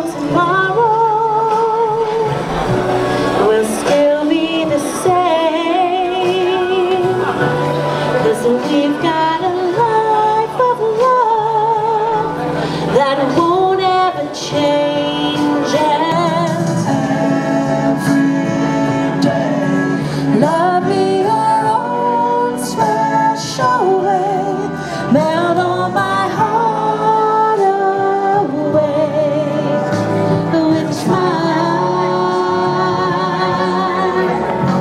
tomorrow will still be the same, 'cause we've got a life of love that won't ever change. And every day, love me your own special way, melt on my heart away with a smile.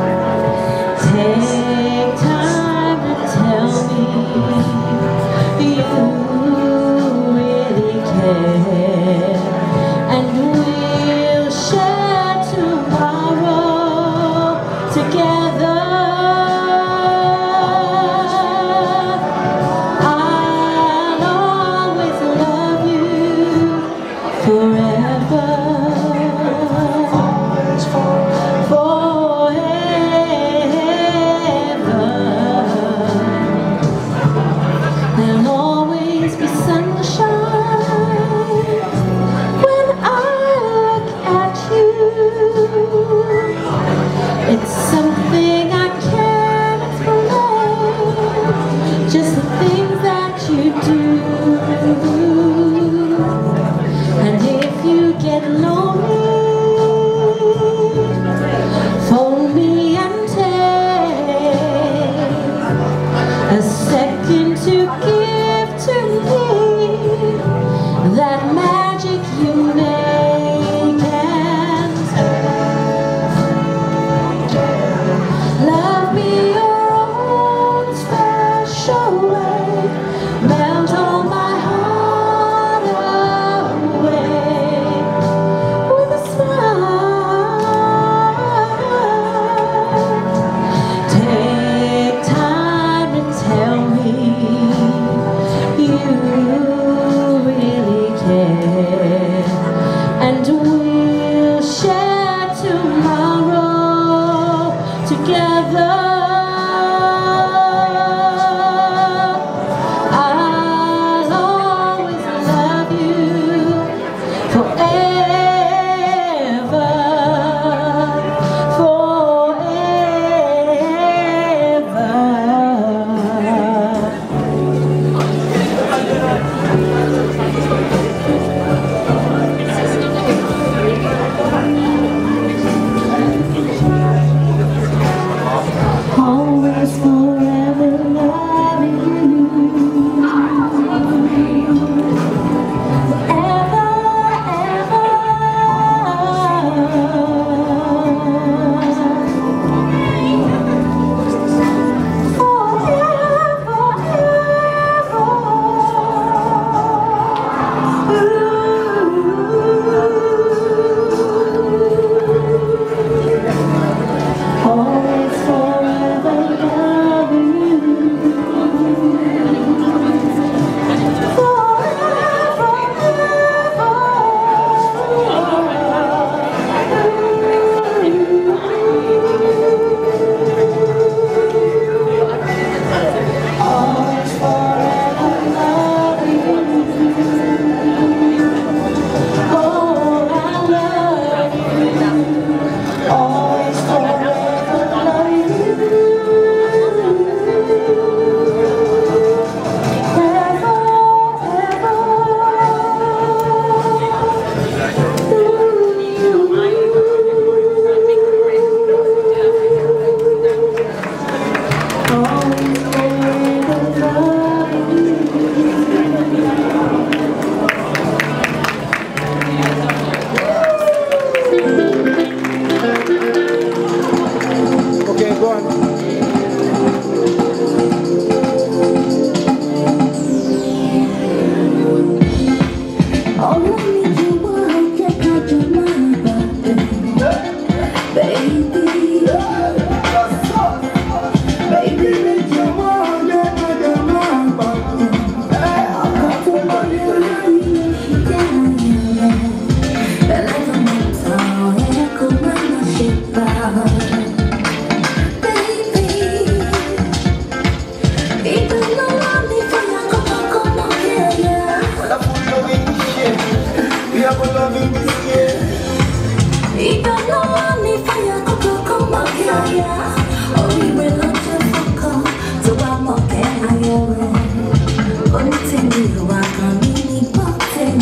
Take time to tell me you really care, and we'll share tomorrow together. I'll always love you forever, forever. There'll always be sunshine when I look at you. It's something I can't explain, just the things that you do. And if you get lonely, phone me and take a second to give to me that magic you make. And love me your own special way, melt all my heart away with a smile. Take time to tell me you really care.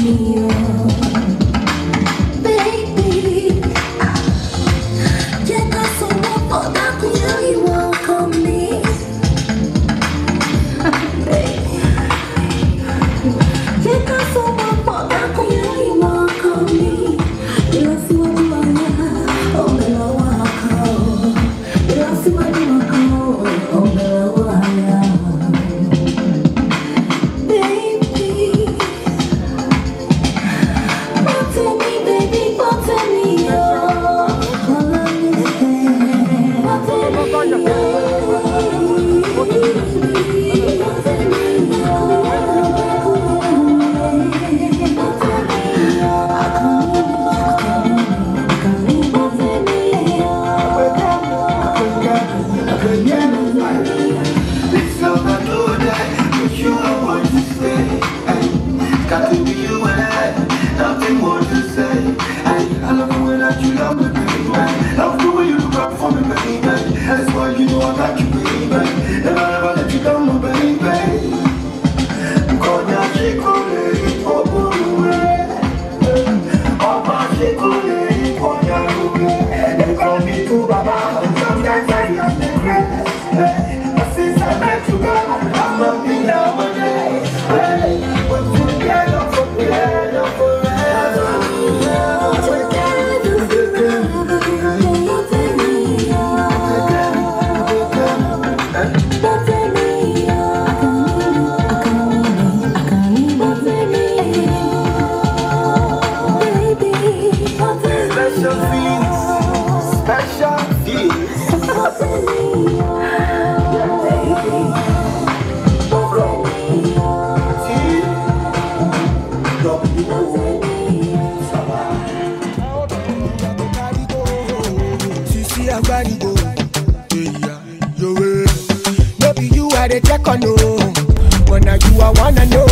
Maybe you are the check on no, but now you are wanna know.